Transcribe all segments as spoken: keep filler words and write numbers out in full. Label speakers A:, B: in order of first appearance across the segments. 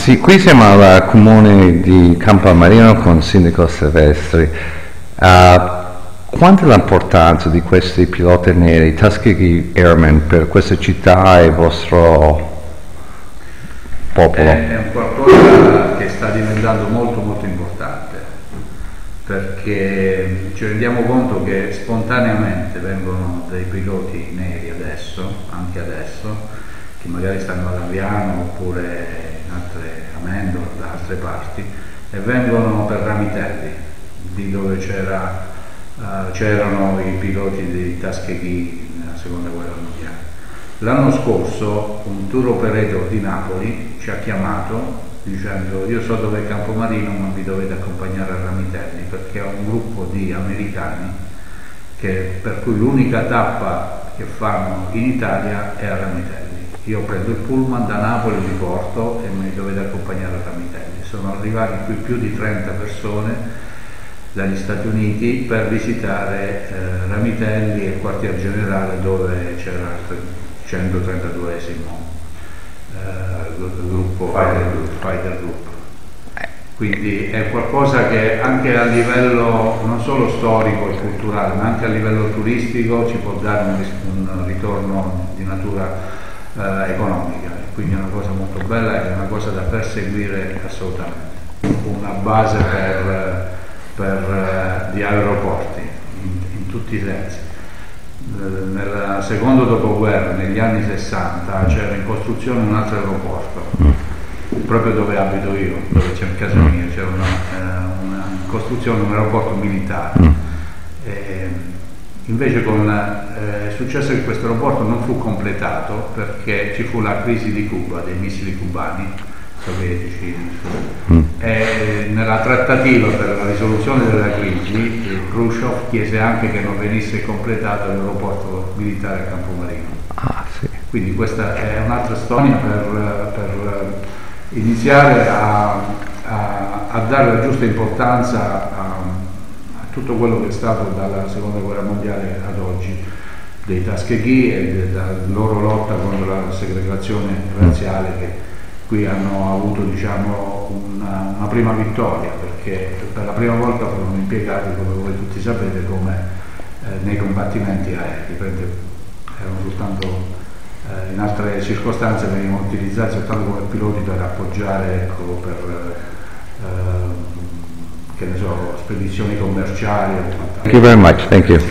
A: Sì, qui siamo al comune di Campomarino con il sindaco Silvestri. Uh, quanto è l'importanza di questi piloti neri, Tuskegee Airmen, per questa città e il vostro popolo?
B: È, è qualcosa che sta diventando molto molto importante, perché ci rendiamo conto che spontaneamente vengono dei piloti neri adesso, anche adesso, che magari stanno ad Aviano oppure in altre Amendola, da altre parti, e vengono per Ramitelli, di dove c'era, uh, c'erano i piloti dei Tuskegee nella seconda guerra mondiale. L'anno scorso un tour operator di Napoli ci ha chiamato dicendo: io so dove è Campomarino, ma vi dovete accompagnare a Ramitelli, perché è un gruppo di americani che, per cui l'unica tappa che fanno in Italia è a Ramitelli. Io prendo il pullman da Napoli, vi porto e mi dovete accompagnare a Ramitelli. Sono arrivati qui più di trenta persone dagli Stati Uniti per visitare eh, Ramitelli e il quartier generale dove c'era il centotrentaduesimo eh, gruppo Fighter Group. Fighter Group. Quindi è qualcosa che anche a livello non solo storico e culturale, ma anche a livello turistico ci può dare un, un ritorno di natura Eh, economica, quindi è una cosa molto bella e è una cosa da perseguire assolutamente. Una base per, per, di aeroporti in, in tutti i sensi. Nel secondo dopoguerra, negli anni sessanta, c'era in costruzione un altro aeroporto, proprio dove abito io, dove c'è in casa mia, c'era una, eh, una in costruzione un aeroporto militare. E, invece con, eh, è successo che questo aeroporto non fu completato perché ci fu la crisi di Cuba, dei missili cubani sovietici. Mm. E nella trattativa per la risoluzione della crisi, Khrushchev chiese anche che non venisse completato l'aeroporto militare a Campomarino.
A: Ah, sì.
B: Quindi questa è un'altra storia per, per iniziare a, a, a dare la giusta importanza a tutto quello che è stato dalla seconda guerra mondiale ad oggi dei Tuskegee e della loro lotta contro la segregazione razziale, che qui hanno avuto, diciamo, una, una prima vittoria, perché per la prima volta furono impiegati, come voi tutti sapete, come eh, nei combattimenti aerei. Erano soltanto eh, in altre circostanze venivano utilizzati soltanto come piloti per appoggiare, ecco, per eh, che ne so, spedizioni commerciali.
A: Thank you very much, thank you.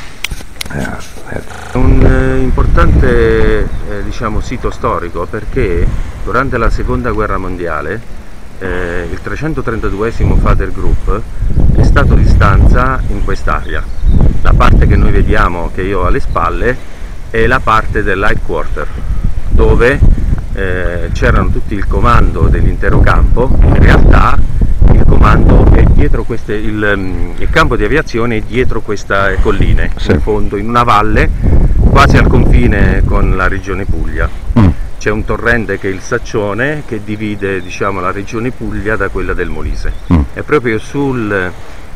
C: È un eh, importante eh, diciamo, sito storico, perché durante la seconda guerra mondiale eh, il trecentotrentaduesimo Fighter Group è stato di stanza in quest'area. La parte che noi vediamo, che io ho alle spalle, è la parte dell'headquarter, dove eh, c'erano tutti il comando dell'intero campo. In realtà il comando è dietro queste, il, il campo di aviazione è dietro queste colline, sì, in fondo, in una valle quasi al confine con la regione Puglia. Mm. C'è un torrente che è il Saccione, che divide, diciamo, la regione Puglia da quella del Molise. Mm. È proprio sul,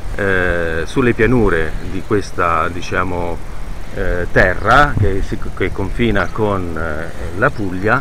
C: eh, sulle pianure di questa, diciamo, eh, terra che, si, che confina con eh, la Puglia,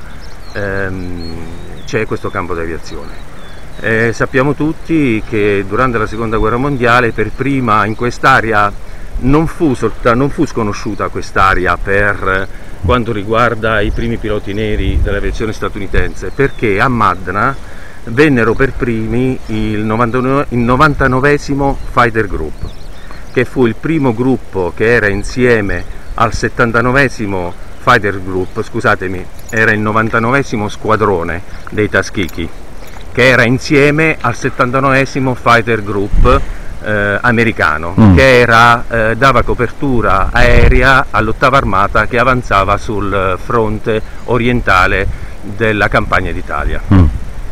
C: ehm, c'è questo campo di aviazione. Eh, sappiamo tutti che durante la seconda guerra mondiale, per prima in quest'area non fu, non fu sconosciuta quest'area per quanto riguarda i primi piloti neri dell'aviazione statunitense, perché a Madna vennero per primi il novantanovesimo Fighter Group, che fu il primo gruppo che era insieme al settantanovesimo Fighter Group, scusatemi, era il novantanovesimo squadrone dei Tuskegee, che era insieme al settantanovesimo Fighter Group eh, americano, mm. che era, eh, dava copertura aerea all'ottava armata che avanzava sul fronte orientale della campagna d'Italia. Mm.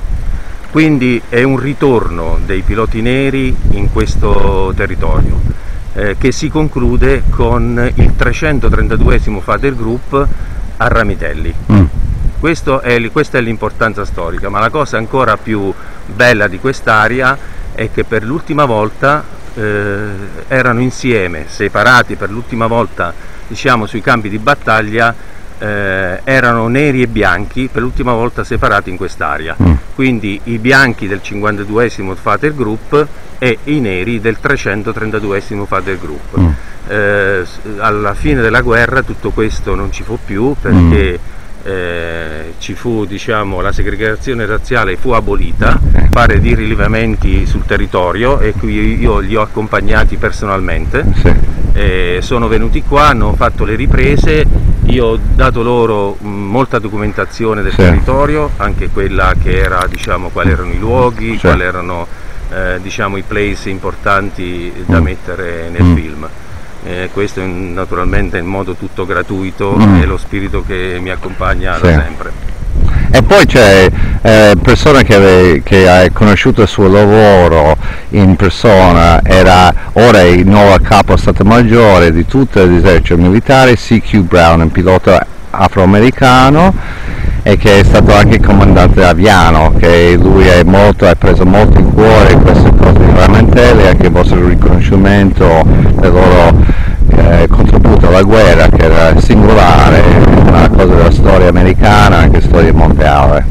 C: Quindi è un ritorno dei piloti neri in questo territorio, eh, che si conclude con il trecentotrentaduesimo Fighter Group a Ramitelli. Mm. Questo è, questa è l'importanza storica, ma la cosa ancora più bella di quest'area è che per l'ultima volta eh, erano insieme, separati per l'ultima volta, diciamo, sui campi di battaglia, eh, erano neri e bianchi, per l'ultima volta separati in quest'area. Mm. Quindi i bianchi del cinquantaduesimo Fighter Group e i neri del trecentotrentaduesimo Fighter Group. Mm. Eh, alla fine della guerra tutto questo non ci fu più, perché mm. Eh, ci fu, diciamo, la segregazione razziale fu abolita, fare di rilevamenti sul territorio, e qui io li ho accompagnati personalmente. Sì. Eh, sono venuti qua, hanno fatto le riprese, io ho dato loro mh, molta documentazione del sì. territorio, anche quella che era, diciamo, quali erano i luoghi, sì. quali erano eh, diciamo, i place importanti da mm. mettere nel mm. film. Eh, questo in, naturalmente in modo tutto gratuito, mm. è lo spirito che mi accompagna sì. da sempre.
A: E poi c'è eh, persona che, che ha conosciuto il suo lavoro in persona, era ora il nuovo capo Stato Maggiore di tutto l'esercito militare, C Q Brown, un pilota afroamericano, e che è stato anche comandante Aviano, che lui è molto, ha preso molto in cuore queste cose di Ramentelli, anche il vostro riconoscimento del loro eh, contributo alla guerra, che era singolare, una cosa della storia americana, anche storia mondiale.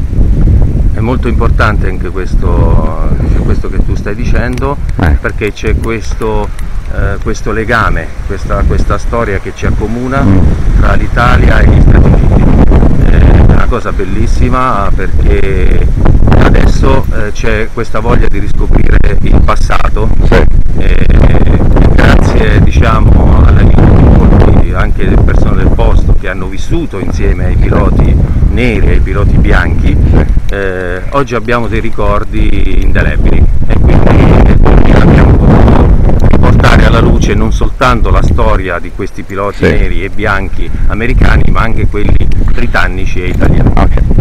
C: È molto importante anche questo, questo che tu stai dicendo, eh. perché c'è questo, eh, questo legame, questa, questa storia che ci accomuna mm. tra l'Italia e gli Stati Uniti. È una cosa bellissima, perché adesso eh, c'è questa voglia di riscoprire il passato, sì. e, e grazie, diciamo, all'aiuto anche delle persone del posto che hanno vissuto insieme ai piloti neri e ai piloti bianchi, sì. eh, oggi abbiamo dei ricordi indelebili, e quindi, quindi abbiamo potuto portare alla luce non soltanto la storia di questi piloti sì. neri e bianchi americani, ma anche quelli britannici e italiani. Okay.